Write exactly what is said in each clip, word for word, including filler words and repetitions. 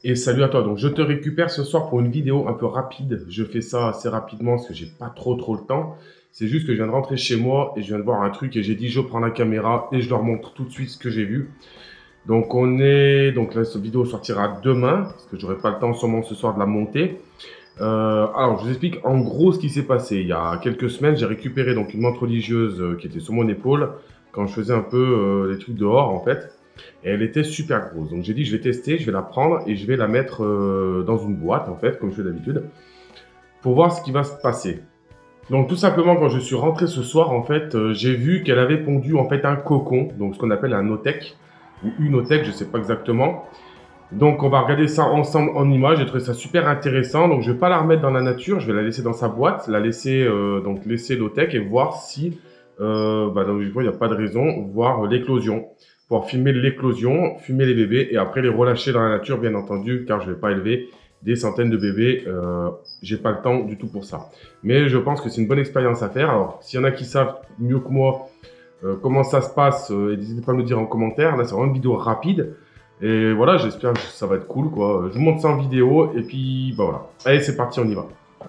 Et salut à toi, donc je te récupère ce soir pour une vidéo un peu rapide. Je fais ça assez rapidement parce que j'ai pas trop trop le temps. C'est juste que je viens de rentrer chez moi et je viens de voir un truc et j'ai dit je prends la caméra et je leur montre tout de suite ce que j'ai vu. Donc on est, donc là cette vidéo sortira demain parce que j'aurai pas le temps sûrement ce soir de la monter. Euh, alors je vous explique en gros ce qui s'est passé. Il y a quelques semaines j'ai récupéré donc une montre religieuse euh, qui était sur mon épaule quand je faisais un peu euh, les trucs dehors en fait. Et elle était super grosse. Donc j'ai dit je vais tester, je vais la prendre et je vais la mettre euh, dans une boîte en fait, comme je fais d'habitude, pour voir ce qui va se passer. Donc tout simplement quand je suis rentré ce soir en fait, euh, j'ai vu qu'elle avait pondu en fait un cocon, donc ce qu'on appelle un otech, ou une otech, je sais pas exactement. Donc on va regarder ça ensemble en image, j'ai trouvé ça super intéressant, donc je vais pas la remettre dans la nature, je vais la laisser dans sa boîte, la laisser, euh, donc laisser l'otech et voir si, euh, bah, donc, il n'y a pas de raison, voir l'éclosion. Pour filmer l'éclosion, filmer les bébés et après les relâcher dans la nature, bien entendu, car je ne vais pas élever des centaines de bébés. Euh, j'ai pas le temps du tout pour ça. Mais je pense que c'est une bonne expérience à faire. Alors, s'il y en a qui savent mieux que moi euh, comment ça se passe, euh, n'hésitez pas à me le dire en commentaire. Là, c'est vraiment une vidéo rapide. Et voilà, j'espère que ça va être cool, quoi. Je vous montre ça en vidéo et puis, bah voilà. Allez, c'est parti, on y va.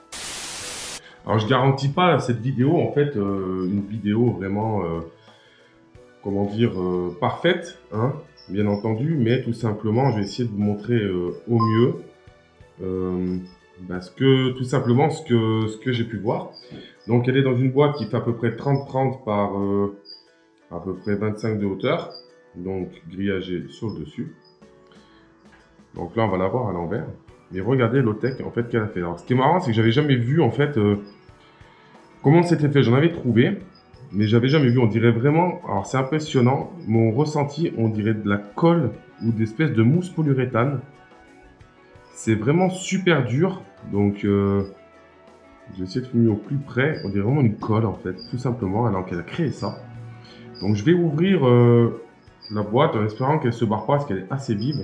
Alors, je garantis pas cette vidéo, en fait, euh, une vidéo vraiment... Euh, comment dire, euh, parfaite, hein, bien entendu, mais tout simplement, je vais essayer de vous montrer euh, au mieux euh, parce que, tout simplement, ce que, ce que j'ai pu voir. Donc, elle est dans une boîte qui fait à peu près trente trente par euh, à peu près vingt-cinq de hauteur, donc grillagée sur le dessus. Donc là, on va la voir à l'envers. Mais regardez l'otech, en fait, qu'elle a fait. Alors, ce qui est marrant, c'est que j'avais jamais vu, en fait, euh, comment c'était fait. J'en avais trouvé. Mais j'avais jamais vu, on dirait vraiment, alors c'est impressionnant, mon ressenti, on dirait de la colle ou d'espèce de mousse polyuréthane. C'est vraiment super dur, donc euh, j'ai essayé de filmer au plus près, on dirait vraiment une colle en fait, tout simplement, alors qu'elle a créé ça. Donc je vais ouvrir euh, la boîte en espérant qu'elle se barre pas parce qu'elle est assez vive.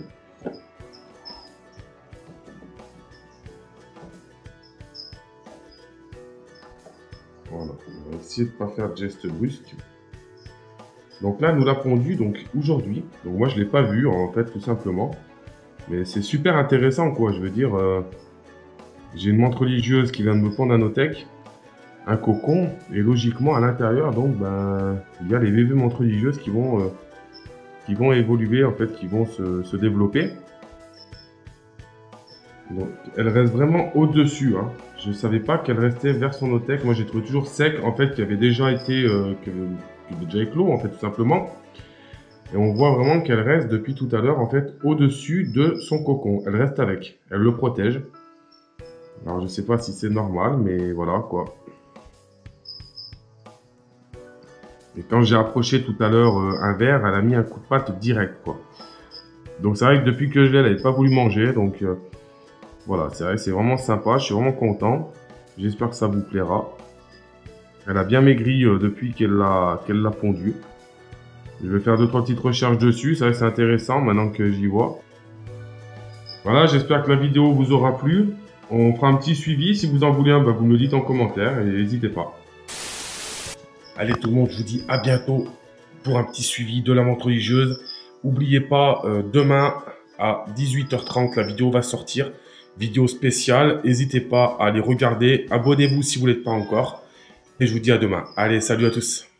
Voilà, on va essayer de ne pas faire de geste brusque. Donc là, nous l'a pondu donc aujourd'hui. Donc moi, je ne l'ai pas vu en fait, tout simplement. Mais c'est super intéressant, quoi. Je veux dire, euh, j'ai une montre religieuse qui vient de me pondre un otech, un cocon, et logiquement à l'intérieur, donc, ben, il y a les bébés montres religieuses qui vont, euh, qui vont évoluer, en fait, qui vont se, se développer. Donc, elle reste vraiment au-dessus, hein. Je ne savais pas qu'elle restait vers son otech. Moi, j'ai trouvé toujours sec, en fait, qui avait déjà été, euh, qui avait, qui avait déjà éclos, en fait, tout simplement. Et on voit vraiment qu'elle reste depuis tout à l'heure, en fait, au-dessus de son cocon. Elle reste avec, elle le protège. Alors, je ne sais pas si c'est normal, mais voilà, quoi. Et quand j'ai approché tout à l'heure euh, un verre, elle a mis un coup de patte direct, quoi. Donc, c'est vrai que depuis que je l'ai, elle n'avait pas voulu manger, donc... Euh, voilà, c'est vrai, c'est vraiment sympa, je suis vraiment content. J'espère que ça vous plaira. Elle a bien maigri euh, depuis qu'elle l'a qu'elle l'a pondu. Je vais faire deux trois petites recherches dessus, c'est vrai que c'est intéressant maintenant que j'y vois. Voilà, j'espère que la vidéo vous aura plu. On fera un petit suivi, si vous en voulez un, bah, vous me le dites en commentaire et n'hésitez pas. Allez tout le monde, je vous dis à bientôt pour un petit suivi de la montre religieuse. N'oubliez pas, euh, demain à dix-huit heures trente, la vidéo va sortir. Vidéo spéciale, n'hésitez pas à aller regarder, abonnez-vous si vous ne l'êtes pas encore. Et je vous dis à demain. Allez, salut à tous.